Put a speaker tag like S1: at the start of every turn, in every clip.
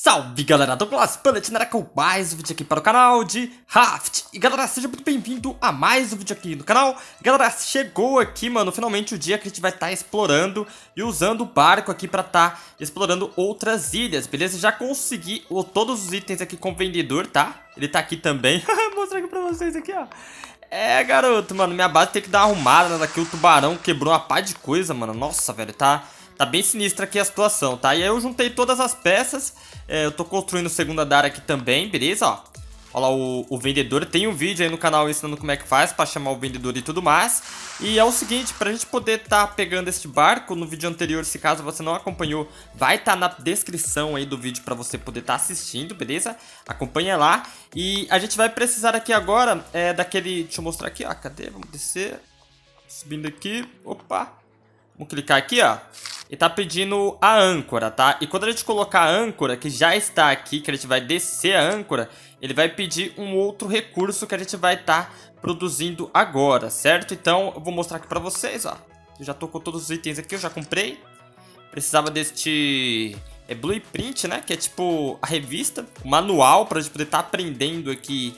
S1: Salve galera, Douglas Platinera com mais um vídeo aqui para o canal de Raft. E galera, seja muito bem-vindo a mais um vídeo aqui no canal. Galera, chegou aqui, mano, finalmente o dia que a gente vai estar explorando e usando o barco aqui para estar explorando outras ilhas, beleza? Já consegui todos os itens aqui com o vendedor, tá? Ele tá aqui também. Vou mostrar aqui pra vocês aqui, ó. É, garoto, mano, minha base tem que dar uma arrumada, né? Daqui o tubarão quebrou uma pá de coisa, mano. Nossa, velho, tá bem sinistra aqui a situação, tá? E aí eu juntei todas as peças. Eu tô construindo o segundo andar aqui também, beleza? Ó, olha lá o vendedor. Tem um vídeo aí no canal ensinando como é que faz pra chamar o vendedor e tudo mais. E é o seguinte, pra gente poder tá pegando este barco, no vídeo anterior, se caso você não acompanhou, vai tá na descrição aí do vídeo pra você poder tá assistindo, beleza? Acompanha lá. E a gente vai precisar aqui agora daquele... Deixa eu mostrar aqui, ó. Cadê? Vamos descer. Subindo aqui. Opa. Vamos clicar aqui, ó. E tá pedindo a âncora, tá? E quando a gente colocar a âncora, que já está aqui, que a gente vai descer a âncora, ele vai pedir um outro recurso que a gente vai estar produzindo agora, certo? Então, eu vou mostrar aqui pra vocês, ó. Eu já tô com todos os itens aqui, eu já comprei. Precisava deste... Blueprint, né? Que é tipo a revista, o manual pra gente poder estar aprendendo aqui...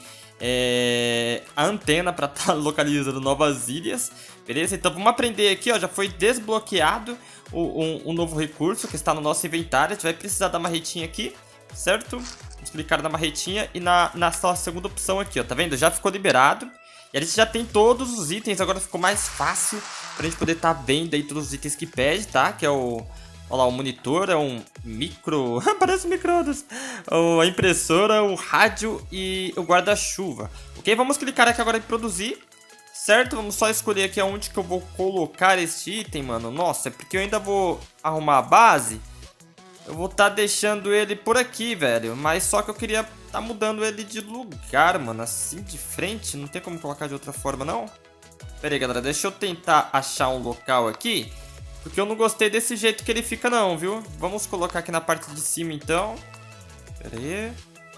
S1: a antena para estar localizando novas ilhas, beleza? Então vamos aprender aqui, ó, já foi desbloqueado um novo recurso que está no nosso inventário. A gente vai precisar da marretinha aqui, certo? Vamos clicar na marretinha e na segunda opção aqui, ó, tá vendo? Já ficou liberado. E a gente já tem todos os itens, agora ficou mais fácil pra gente poder estar vendo aí todos os itens que pede, tá? Que é o... Olha lá, o monitor é um micro... Parece um micro-ondas. A impressora, o rádio e o guarda-chuva. Ok, vamos clicar aqui agora em produzir. Certo? Vamos só escolher aqui aonde que eu vou colocar este item, mano. Nossa, é porque eu ainda vou arrumar a base. Eu vou estar deixando ele por aqui, velho. Mas só que eu queria estar mudando ele de lugar, mano. Assim, de frente. Não tem como colocar de outra forma, não? Pera aí, galera. Deixa eu tentar achar um local aqui. Porque eu não gostei desse jeito que ele fica não, viu? Vamos colocar aqui na parte de cima, então. Pera aí.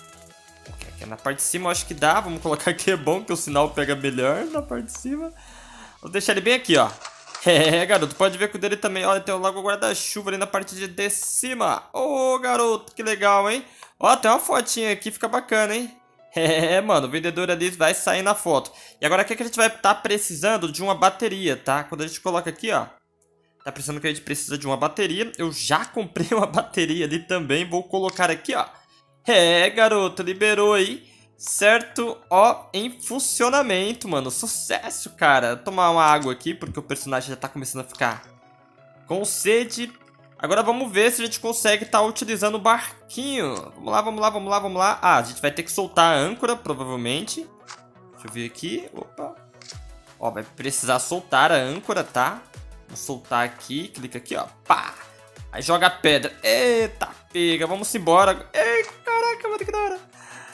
S1: Aqui na parte de cima eu acho que dá. Vamos colocar aqui, é bom que o sinal pega melhor na parte de cima. Vou deixar ele bem aqui, ó. É, garoto, pode ver que o dele também. Olha, tem logo o guarda-chuva ali na parte de cima. Ô, garoto, que legal, hein? Ó, tem uma fotinha aqui, fica bacana, hein? É, mano, o vendedor ali vai sair na foto. E agora aqui que a gente vai estar precisando de uma bateria, tá? Quando a gente coloca aqui, ó. Tá precisando que a gente precisa de uma bateria. Eu já comprei uma bateria ali também. Vou colocar aqui, ó. É, garoto, liberou aí. Certo? Ó, em funcionamento, mano. Sucesso, cara. Vou tomar uma água aqui, porque o personagem já tá começando a ficar com sede. Agora vamos ver se a gente consegue estar utilizando o barquinho. Vamos lá, vamos lá, vamos lá, vamos lá. Ah, a gente vai ter que soltar a âncora, provavelmente. Deixa eu ver aqui. Opa. Ó, vai precisar soltar a âncora, tá? Vou soltar aqui, clica aqui, ó. Pá! Aí joga a pedra. Eita, pega. Vamos embora. Ei, caraca, mano, que da hora.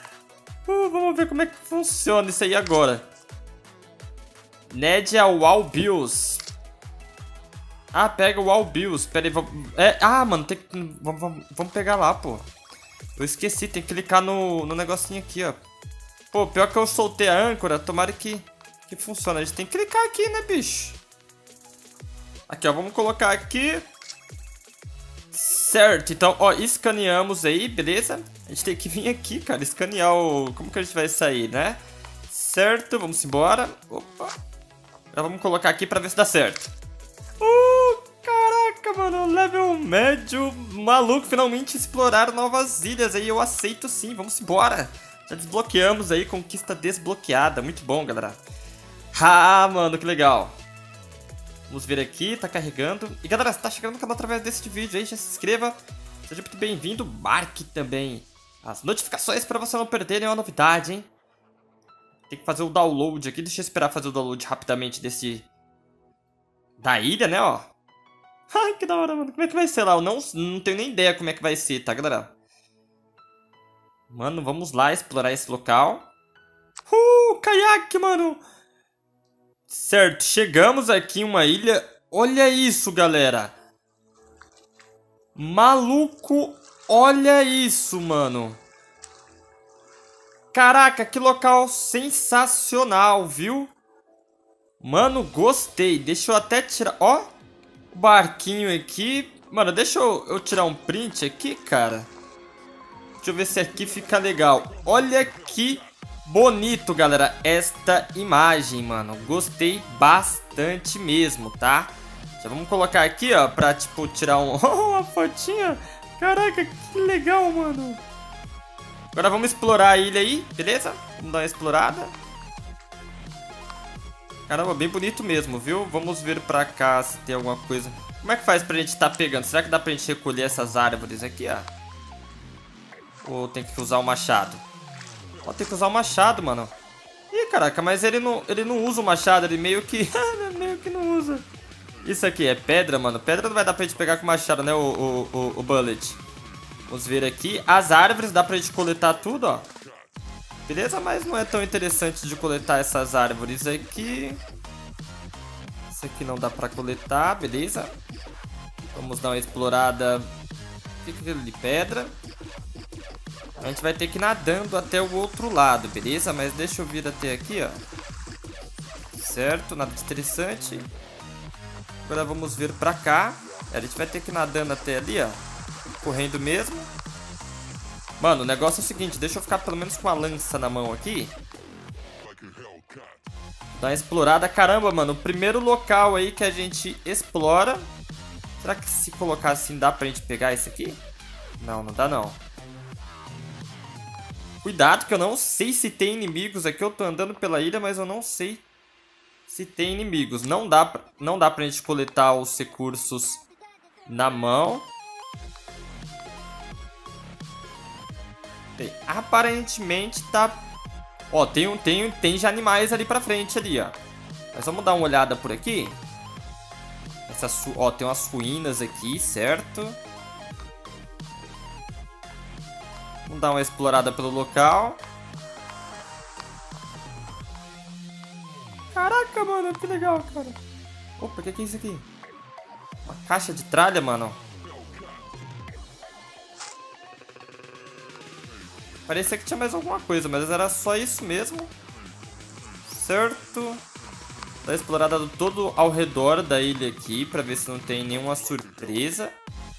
S1: Vamos ver como é que funciona isso aí agora. Nedia Wall Bills. Ah, pega o Wall Bills. Pera aí, vamos... mano, tem que... Vamos pegar lá, pô. Eu esqueci, tem que clicar no negocinho aqui, ó. Pô, pior que eu soltei a âncora, tomara que funcione. A gente tem que clicar aqui, né, bicho? Aqui, ó, vamos colocar aqui. Certo, então, ó, escaneamos aí, beleza? A gente tem que vir aqui, cara, escanear o... Como que a gente vai sair, né? Certo, vamos embora. Opa. Já vamos colocar aqui pra ver se dá certo. Caraca, mano, level médio. Maluco, finalmente explorar novas ilhas aí, eu aceito sim, vamos embora. Já desbloqueamos aí, conquista desbloqueada, muito bom, galera. Ah, mano, que legal. Vamos ver aqui, tá carregando. E galera, se tá chegando no canal através desse vídeo aí, já se inscreva. Seja muito bem-vindo, marque também as notificações pra você não perder nenhuma novidade, hein? Tem que fazer o download aqui, deixa eu esperar fazer o download rapidamente desse... Da ilha, né, ó. Ai, que da hora, mano. Como é que vai ser lá? Eu não tenho nem ideia como é que vai ser, tá, galera? Mano, vamos lá explorar esse local. Caiaque, mano! Certo, chegamos aqui em uma ilha. Olha isso, galera. Maluco, olha isso, mano. Caraca, que local sensacional, viu? Mano, gostei. Deixa eu até tirar... Ó, o barquinho aqui. Mano, deixa eu tirar um print aqui, cara. Deixa eu ver se aqui fica legal. Olha que bonito, galera, esta imagem, mano. Gostei bastante mesmo, tá? Já vamos colocar aqui, ó, pra, tipo, tirar uma fotinha. Caraca, que legal, mano. Agora vamos explorar a ilha aí, beleza? Vamos dar uma explorada. Caramba, bem bonito mesmo, viu? Vamos ver pra cá se tem alguma coisa. Como é que faz pra gente tá pegando? Será que dá pra gente recolher essas árvores aqui, ó? Ou tem que usar o machado? Ó, tem que usar o machado, mano. Ih, caraca, mas ele não usa o machado, ele meio que... meio que não usa. Isso aqui é pedra, mano. Pedra não vai dar pra gente pegar com o machado, né, o Bullet. Vamos ver aqui. As árvores, dá pra gente coletar tudo, ó. Beleza, mas não é tão interessante de coletar essas árvores aqui. Isso aqui não dá pra coletar, beleza. Vamos dar uma explorada. O que é aquilo de pedra? A gente vai ter que ir nadando até o outro lado, beleza? Mas deixa eu vir até aqui, ó. Certo, nada de interessante. Agora vamos vir pra cá. A gente vai ter que ir nadando até ali, ó. Correndo mesmo. Mano, o negócio é o seguinte. Deixa eu ficar pelo menos com a lança na mão aqui. Dar uma explorada. Caramba, mano. O primeiro local aí que a gente explora. Será que se colocar assim dá pra gente pegar esse aqui? Não, não dá não. Cuidado que eu não sei se tem inimigos aqui. Eu tô andando pela ilha, mas eu não sei se tem inimigos. Não dá pra gente coletar os recursos na mão. Bem, aparentemente tá... Ó, tem já animais ali pra frente ali, ó. Mas vamos dar uma olhada por aqui. Ó, tem umas ruínas aqui, certo? Vamos dar uma explorada pelo local. Caraca, mano, que legal, cara. Opa, o que é isso aqui? Uma caixa de tralha, mano. Parecia que tinha mais alguma coisa, mas era só isso mesmo. Certo. Dá uma explorada todo ao redor da ilha aqui, pra ver se não tem nenhuma surpresa.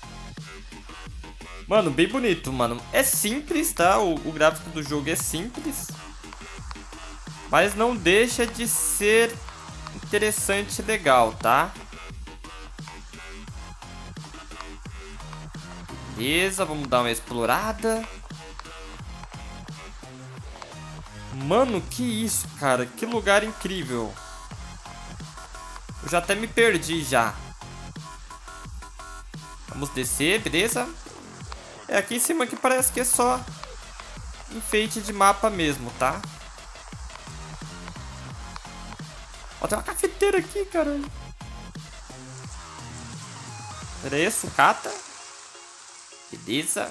S1: Mano, bem bonito, mano. É simples, tá? O gráfico do jogo é simples. Mas não deixa de ser interessante e legal, tá? Beleza, vamos dar uma explorada. Mano, que isso, cara? Que lugar incrível. Eu já até me perdi já. Vamos descer, beleza? É, aqui em cima que parece que é só enfeite de mapa mesmo, tá? Ó, tem uma cafeteira aqui, caralho. Pera aí, sucata. Beleza.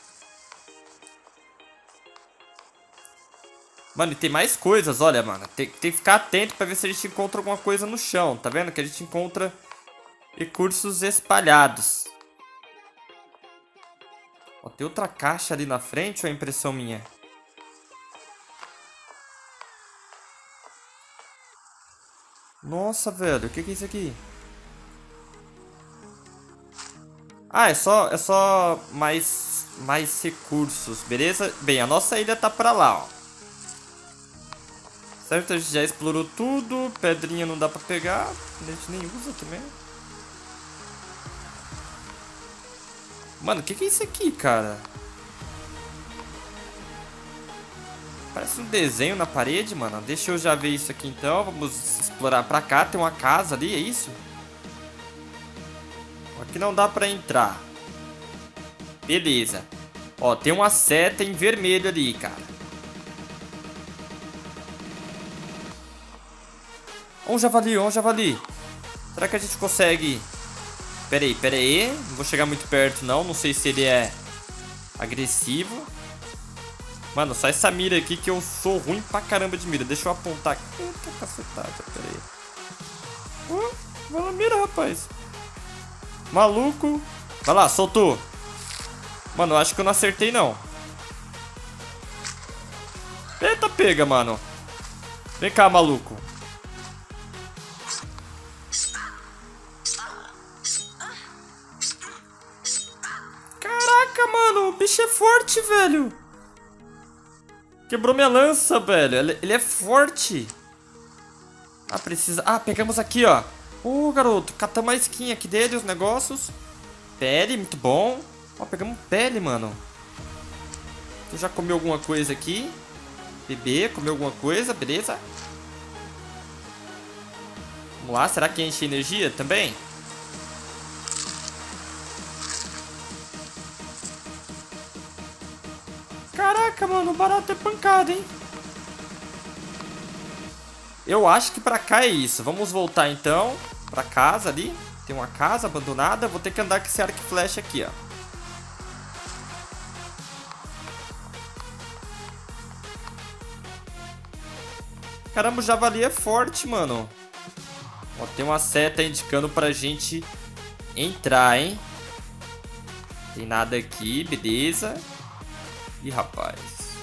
S1: Mano, e tem mais coisas, olha, mano. Tem que ficar atento pra ver se a gente encontra alguma coisa no chão. Tá vendo? Que a gente encontra recursos espalhados. Ó, tem outra caixa ali na frente ou é impressão minha? Nossa, velho. O que é isso aqui? Ah, é só mais recursos, beleza? Bem, a nossa ilha tá pra lá, ó. Certo, a gente já explorou tudo. Pedrinha não dá pra pegar. A gente nem usa também. Mano, o que é isso aqui, cara? Parece um desenho na parede, mano. Deixa eu já ver isso aqui então. Vamos explorar pra cá. Tem uma casa ali, é isso? Aqui não dá pra entrar. Beleza. Ó, tem uma seta em vermelho ali, cara. Ó um javali, ó um javali. Será que a gente consegue... Pera aí. Não vou chegar muito perto, não. Não sei se ele é agressivo. Mano, só essa mira aqui que eu sou ruim pra caramba de mira. Deixa eu apontar aqui. Eita, cacetada, pera aí. Vai na mira, rapaz. Maluco. Vai lá, soltou. Mano, eu acho que eu não acertei, não. Eita, pega, mano. Vem cá, maluco. Caraca, mano. O bicho é forte, velho. Quebrou minha lança, velho. Ele é forte. Ah, precisa... Ah, pegamos aqui, ó. Ô, garoto, catamos a skin aqui dele, os negócios. Pele, muito bom. Ó, pegamos pele, mano. Você já comeu alguma coisa aqui? Bebê, comeu alguma coisa, beleza? Vamos lá, será que enche energia também? Caraca, mano, o barato é pancada, hein? Eu acho que pra cá é isso. Vamos voltar então pra casa ali. Tem uma casa abandonada. Vou ter que andar com esse arco e flecha aqui, ó. Caramba, o javali é forte, mano. Ó, tem uma seta indicando pra gente entrar, hein? Tem nada aqui, beleza. Ih, rapaz.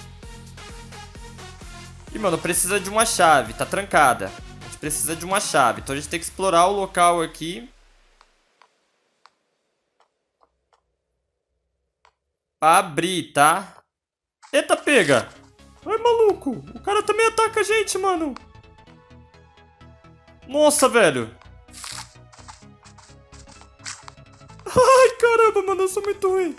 S1: Ih, mano, precisa de uma chave. Tá trancada. A gente precisa de uma chave. Então a gente tem que explorar o local aqui. Pra abrir, tá? Eita, pega! Ai, maluco! O cara também ataca a gente, mano! Nossa, velho! Ai, caramba, mano, eu sou muito ruim!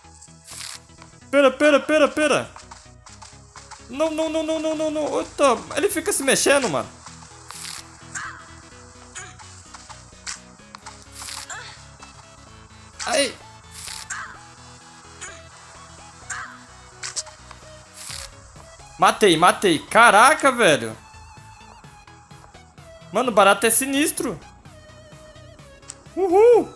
S1: Pera! Não. Eita, ele fica se mexendo, mano. Ai! Matei. Caraca, velho. Mano, o barato é sinistro. Uhul.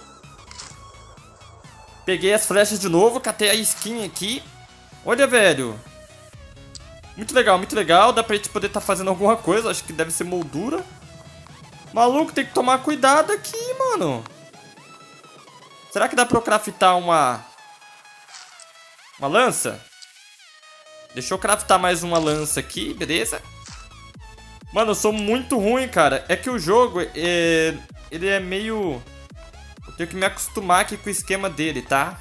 S1: Peguei as flechas de novo, catei a skin aqui. Olha, velho. Muito legal. Dá pra gente poder estar fazendo alguma coisa. Acho que deve ser moldura. Maluco, tem que tomar cuidado aqui, mano. Será que dá pra eu craftar uma lança? Deixa eu craftar mais uma lança aqui, beleza? Mano, eu sou muito ruim, cara. É que o jogo, ele é meio... Eu tenho que me acostumar aqui com o esquema dele, tá?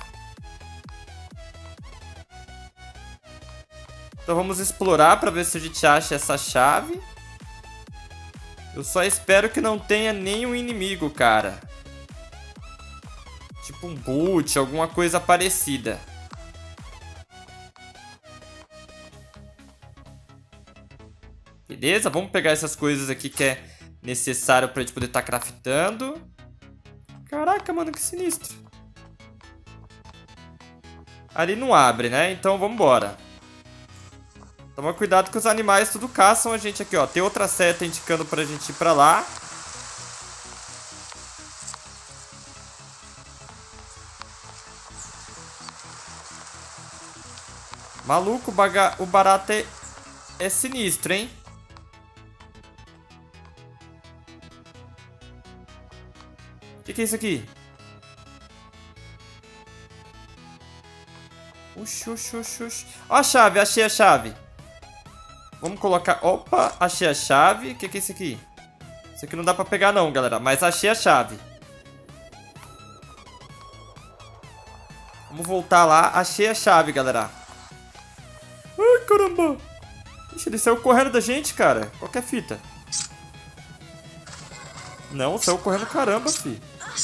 S1: Então vamos explorar pra ver se a gente acha essa chave. Eu só espero que não tenha nenhum inimigo, cara. Tipo um boot, alguma coisa parecida. Beleza, vamos pegar essas coisas aqui que é necessário pra gente poder estar craftando. Caraca, mano, que sinistro. Ali não abre, né? Então vamos embora. Toma cuidado que os animais tudo caçam a gente aqui, ó. Tem outra seta indicando pra gente ir pra lá. Maluco, o barato é sinistro, hein? O que é isso aqui? Oxi. Ó a chave, achei a chave. Vamos colocar... Opa, achei a chave. O que é isso aqui? Isso aqui não dá pra pegar não, galera. Mas achei a chave. Vamos voltar lá. Achei a chave, galera. Ai, caramba. Ixi, ele saiu correndo da gente, cara. Qual que é a fita? Não, saiu correndo caramba, fi.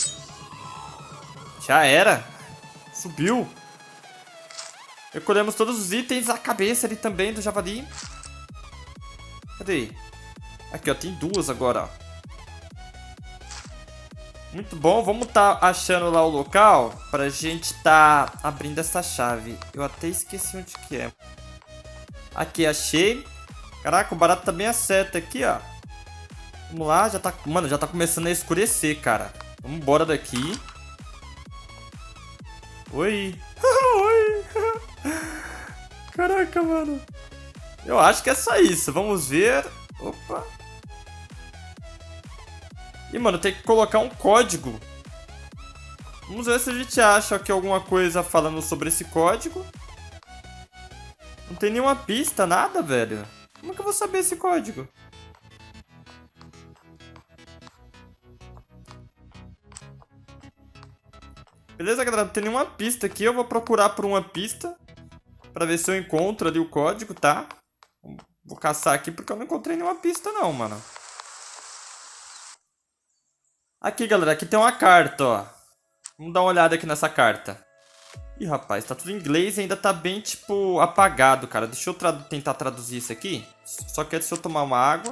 S1: Já era. Subiu. Recolhemos todos os itens. A cabeça ali também do javali. Cadê? Aqui, ó. Tem duas agora, ó. Muito bom. Vamos tá achando lá o local pra gente tá abrindo essa chave. Eu até esqueci onde que é. Aqui, achei. Caraca, o barato também acerta aqui, ó. Vamos lá. Já tá... Mano, já tá começando a escurecer, cara. Vamos embora daqui. Oi. Oi. Caraca, mano. Eu acho que é só isso. Vamos ver. Opa. Ih, mano, tem que colocar um código. Vamos ver se a gente acha aqui alguma coisa falando sobre esse código. Não tem nenhuma pista, nada, velho. Como é que eu vou saber esse código? Beleza, galera, não tem nenhuma pista aqui. Eu vou procurar por uma pista pra ver se eu encontro ali o código, tá? Vou caçar aqui porque eu não encontrei nenhuma pista não, mano. Aqui, galera, aqui tem uma carta, ó. Vamos dar uma olhada aqui nessa carta. Ih, rapaz, tá tudo em inglês e ainda tá bem, tipo, apagado, cara. Deixa eu tentar traduzir isso aqui. Só que deixa eu tomar uma água.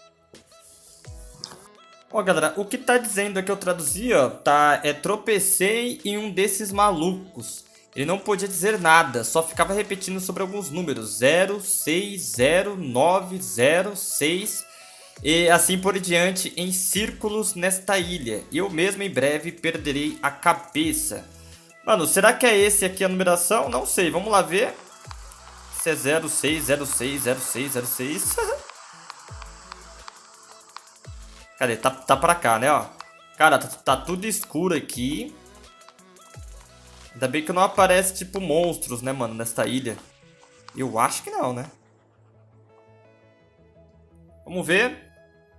S1: Ó, galera, o que tá dizendo aqui eu traduzi, ó, tá, tropecei em um desses malucos. Ele não podia dizer nada, só ficava repetindo sobre alguns números. 0, 6, 0, 9, 0, 6... E assim por diante em círculos nesta ilha. Eu mesmo em breve perderei a cabeça. Mano, será que é esse aqui a numeração? Não sei, vamos lá ver. Se é 06, 06, 06, 06. Cadê? Tá pra cá, né, ó. Cara, tá tudo escuro aqui. Ainda bem que não aparece, tipo, monstros, né, mano, nesta ilha. Eu acho que não, né? Vamos ver.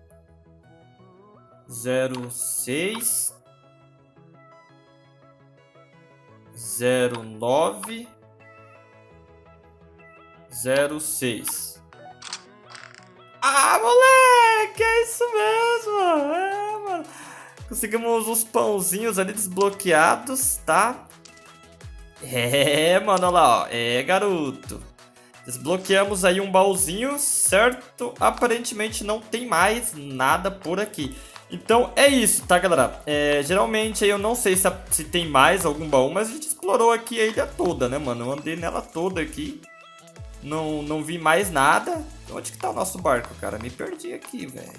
S1: 06 09 06. Ah, moleque, é isso mesmo. É, mano. Conseguimos uns pãozinhos ali desbloqueados, tá? É, mano, olha lá, ó. É, garoto. Desbloqueamos aí um baúzinho, certo? Aparentemente não tem mais nada por aqui. Então é isso, tá, galera? Geralmente aí eu não sei se tem mais algum baú, mas a gente explorou aqui a ilha toda, né, mano? Eu andei nela toda aqui. Não vi mais nada. Onde que tá o nosso barco, cara? Me perdi aqui, velho.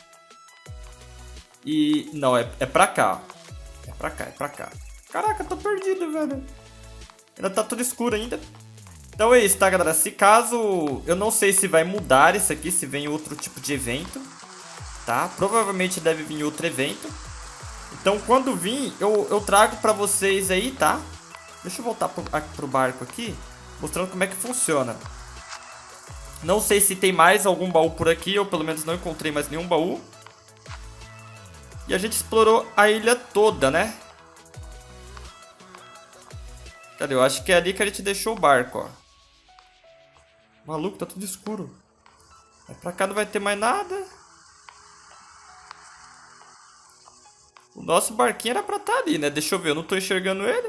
S1: E... não, é pra cá. É pra cá, é pra cá. Caraca, eu tô perdido, velho. Ainda tá tudo escuro ainda. Então é isso, tá, galera? Se caso... eu não sei se vai mudar isso aqui, se vem outro tipo de evento, tá? Provavelmente deve vir outro evento. Então quando vir, eu trago pra vocês aí, tá? Deixa eu voltar pro barco aqui, mostrando como é que funciona. Não sei se tem mais algum baú por aqui, eu pelo menos não encontrei mais nenhum baú. E a gente explorou a ilha toda, né? Cadê? Eu acho que é ali que a gente deixou o barco, ó. Maluco, tá tudo escuro. Pra cá não vai ter mais nada. O nosso barquinho era pra estar ali, né? Deixa eu ver, eu não tô enxergando ele.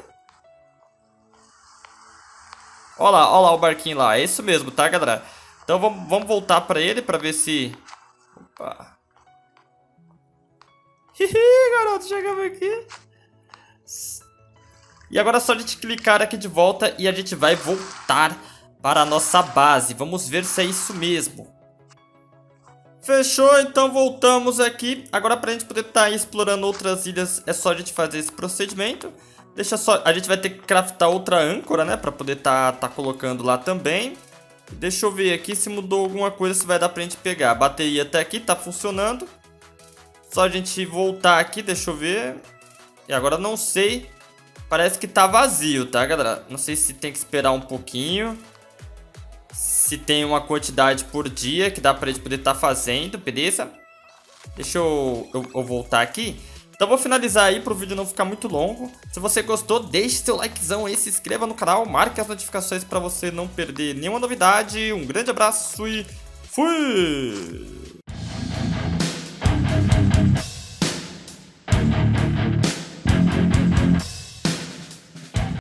S1: Ó lá o barquinho lá. É isso mesmo, tá, galera? Então vamos voltar pra ele pra ver se... opa. Hihi, garoto, chegamos aqui. E agora é só a gente clicar aqui de volta e a gente vai voltar para a nossa base. Vamos ver se é isso mesmo. Fechou, então voltamos aqui. Agora para a gente poder estar explorando outras ilhas é só a gente fazer esse procedimento. Deixa só, a gente vai ter que craftar outra âncora, né, para poder tá colocando lá também. Deixa eu ver aqui se mudou alguma coisa, se vai dar pra gente pegar. A bateria até aqui tá funcionando. Só a gente voltar aqui, deixa eu ver. E agora não sei. Parece que tá vazio, tá, galera? Não sei se tem que esperar um pouquinho. Se tem uma quantidade por dia que dá pra gente poder estar fazendo, beleza? Deixa eu voltar aqui. Então vou finalizar aí pro vídeo não ficar muito longo. Se você gostou, deixe seu likezão aí, se inscreva no canal, marque as notificações pra você não perder nenhuma novidade. Um grande abraço e fui!